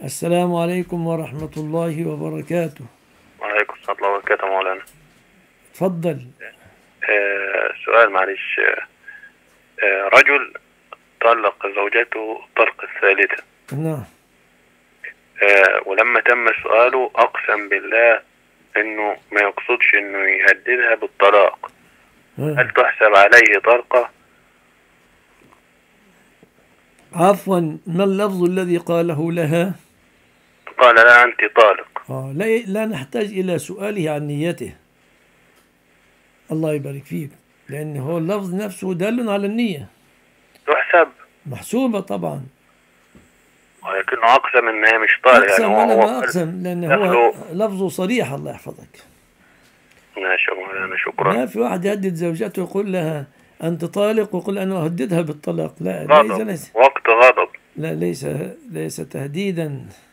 السلام عليكم ورحمة الله وبركاته. وعليكم السلام ورحمة الله وبركاته مولانا. تفضل. سؤال معلش. رجل طلق زوجته الطلقة الثالثة. نعم. ولما تم سؤاله أقسم بالله إنه ما يقصدش إنه يهددها بالطلاق. هل تحسب عليه طلقة؟ عفوا، ما اللفظ الذي قاله لها؟ قال لا أنت طالق. لا نحتاج إلى سؤاله عن نيته. الله يبارك فيك، لأن هو اللفظ نفسه دال على النية. تحسب؟ محسوبة طبعا، ولكنه أقسم إنها مش طالق. أقسم يعني أنا ما أقسم، لأن هو لفظه صريح. الله يحفظك. ماشي مولانا، شكرا. ما في واحد يهدد زوجته يقول لها أنت طالق ويقول أنا أهددها بالطلاق. لا، غضب. وقت غضب. لا، ليس تهديدا.